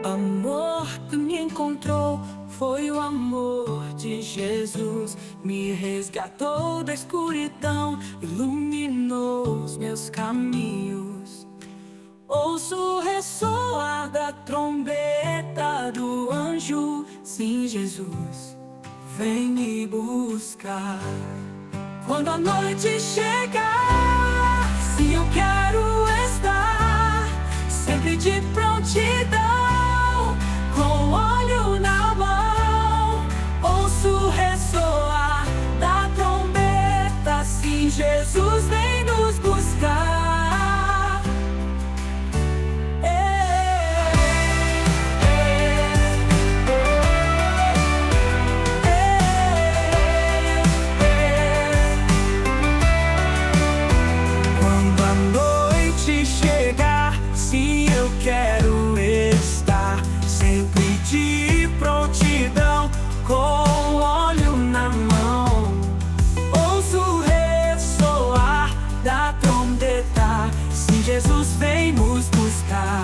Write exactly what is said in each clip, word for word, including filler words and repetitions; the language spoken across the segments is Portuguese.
Amor que me encontrou foi o amor de Jesus. Me resgatou da escuridão, iluminou os meus caminhos. Ouço ressoar da trombeta do anjo. Sim, Jesus, vem me buscar. Quando a noite chegar, sim, eu quero estar sempre de prontidão, com o olho na mão. Ouço ressoar da trombeta. Sim, Jesus vem nos buscar. Quero estar sempre de prontidão, com o óleo na mão. Ouço ressoar da trombeta. Sim, Jesus vem nos buscar.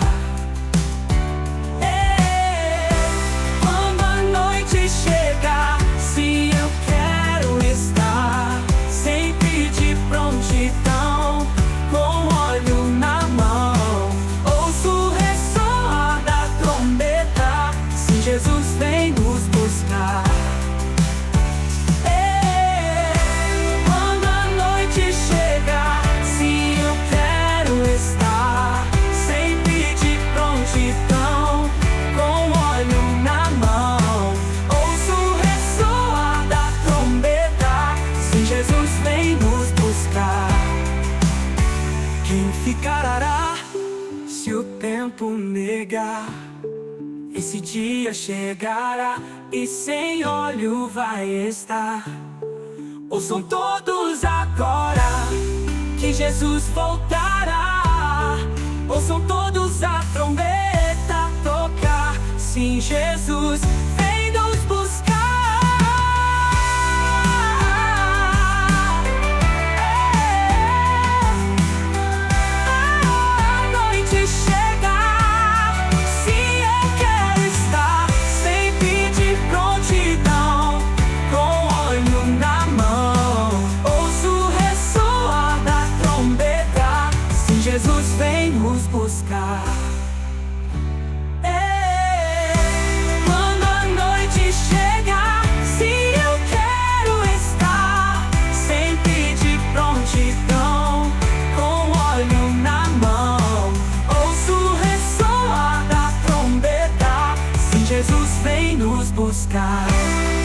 Ei, quando a noite chegar, sim, eu quero estar sempre de prontidão, com o óleo na mão. Jesus vem nos buscar. Ei, quando a noite chegar, sim, eu quero estar sempre de prontidão, com o óleo na mão. Ouço ressoar da trombeta. Sim, Jesus vem nos buscar. Quem ficará se o tempo negar? Esse dia chegará e sem óleo vai estar. Ouçam todos agora que Jesus voltará. Ouçam todos a trombeta tocar. Sim, Jesus vem nos buscar. Jesus vem nos buscar. Ei, quando a noite chegar, sim, eu quero estar sempre de prontidão, com o óleo na mão. Ouço ressoar da trombeta. Sim, Jesus vem nos buscar.